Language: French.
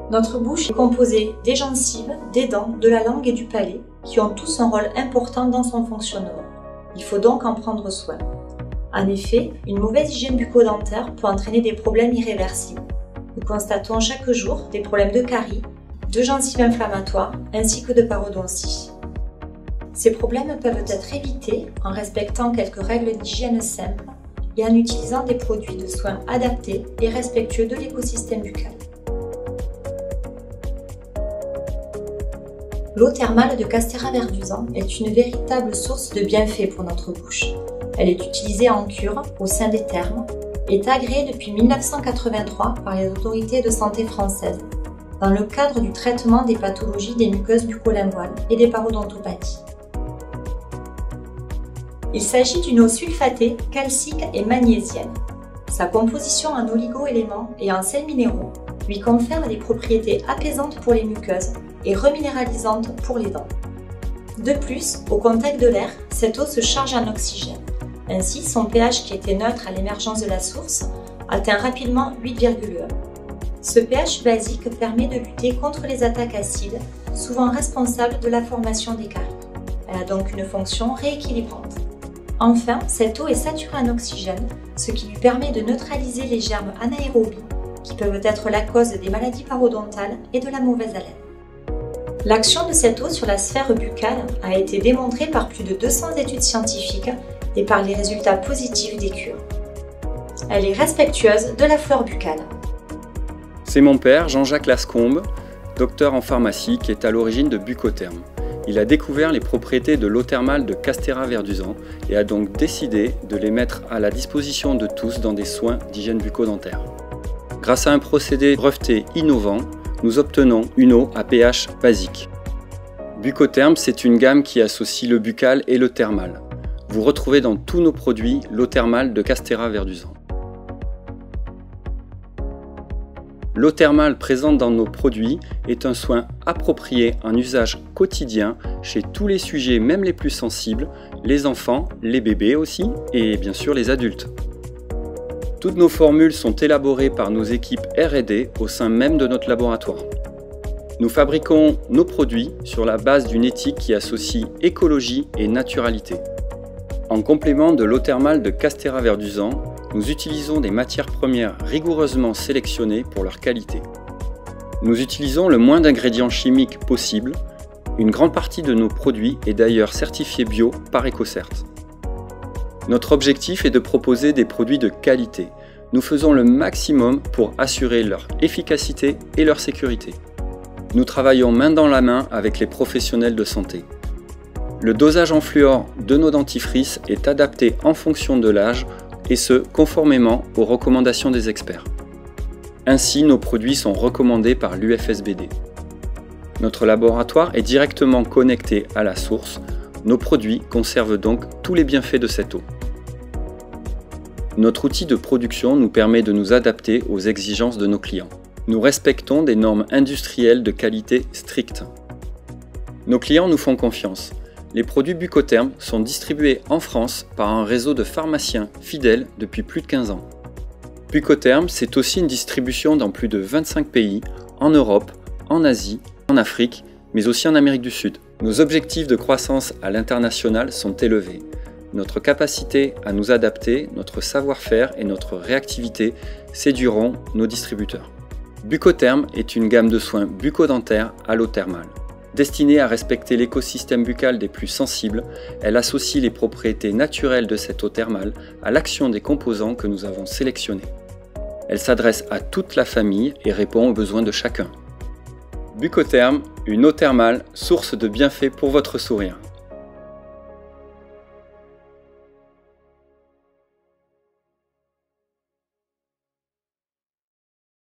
Notre bouche est composée des gencives, des dents, de la langue et du palais, qui ont tous un rôle important dans son fonctionnement. Il faut donc en prendre soin. En effet, une mauvaise hygiène bucco-dentaire peut entraîner des problèmes irréversibles. Nous constatons chaque jour des problèmes de caries, de gencives inflammatoires ainsi que de parodontie. Ces problèmes peuvent être évités en respectant quelques règles d'hygiène simples et en utilisant des produits de soins adaptés et respectueux de l'écosystème buccal. L'eau thermale de Castera Verduzan est une véritable source de bienfaits pour notre bouche. Elle est utilisée en cure au sein des thermes et est agréée depuis 1983 par les autorités de santé françaises dans le cadre du traitement des pathologies des muqueuses bucco-linguales et des parodontopathies. Il s'agit d'une eau sulfatée, calcique et magnésienne. Sa composition en oligo-éléments et en sels minéraux lui confère des propriétés apaisantes pour les muqueuses et reminéralisantes pour les dents. De plus, au contact de l'air, cette eau se charge en oxygène. Ainsi, son pH qui était neutre à l'émergence de la source atteint rapidement 8,1. Ce pH basique permet de lutter contre les attaques acides, souvent responsables de la formation des caries. Elle a donc une fonction rééquilibrante. Enfin, cette eau est saturée en oxygène, ce qui lui permet de neutraliser les germes anaérobies qui peuvent être la cause des maladies parodontales et de la mauvaise haleine. L'action de cette eau sur la sphère buccale a été démontrée par plus de 200 études scientifiques et par les résultats positifs des cures. Elle est respectueuse de la flore buccale. C'est mon père, Jean-Jacques Lascombe, docteur en pharmacie, qui est à l'origine de Bucotherm. Il a découvert les propriétés de l'eau thermale de Castera Verduzan et a donc décidé de les mettre à la disposition de tous dans des soins d'hygiène bucco-dentaire. Grâce à un procédé breveté innovant, nous obtenons une eau à pH basique. Bucotherm, c'est une gamme qui associe le buccal et le thermal. Vous retrouvez dans tous nos produits l'eau thermale de Castera Verduzan. L'eau thermale présente dans nos produits est un soin approprié en usage quotidien chez tous les sujets, même les plus sensibles, les enfants, les bébés aussi, et bien sûr les adultes. Toutes nos formules sont élaborées par nos équipes R&D au sein même de notre laboratoire. Nous fabriquons nos produits sur la base d'une éthique qui associe écologie et naturalité. En complément de l'eau thermale de Castera Verduzan, nous utilisons des matières premières rigoureusement sélectionnées pour leur qualité. Nous utilisons le moins d'ingrédients chimiques possible. Une grande partie de nos produits est d'ailleurs certifiée bio par EcoCert. Notre objectif est de proposer des produits de qualité. Nous faisons le maximum pour assurer leur efficacité et leur sécurité. Nous travaillons main dans la main avec les professionnels de santé. Le dosage en fluor de nos dentifrices est adapté en fonction de l'âge et ce, conformément aux recommandations des experts. Ainsi, nos produits sont recommandés par l'UFSBD. Notre laboratoire est directement connecté à la source. Nos produits conservent donc tous les bienfaits de cette eau. Notre outil de production nous permet de nous adapter aux exigences de nos clients. Nous respectons des normes industrielles de qualité strictes. Nos clients nous font confiance. Les produits Bucotherm sont distribués en France par un réseau de pharmaciens fidèles depuis plus de 15 ans. Bucotherm, c'est aussi une distribution dans plus de 25 pays, en Europe, en Asie, en Afrique, mais aussi en Amérique du Sud. Nos objectifs de croissance à l'international sont élevés. Notre capacité à nous adapter, notre savoir-faire et notre réactivité séduiront nos distributeurs. Bucotherm est une gamme de soins bucco-dentaires à l'eau thermale. Destinée à respecter l'écosystème buccal des plus sensibles, elle associe les propriétés naturelles de cette eau thermale à l'action des composants que nous avons sélectionnés. Elle s'adresse à toute la famille et répond aux besoins de chacun. Bucotherm, une eau thermale, source de bienfaits pour votre sourire.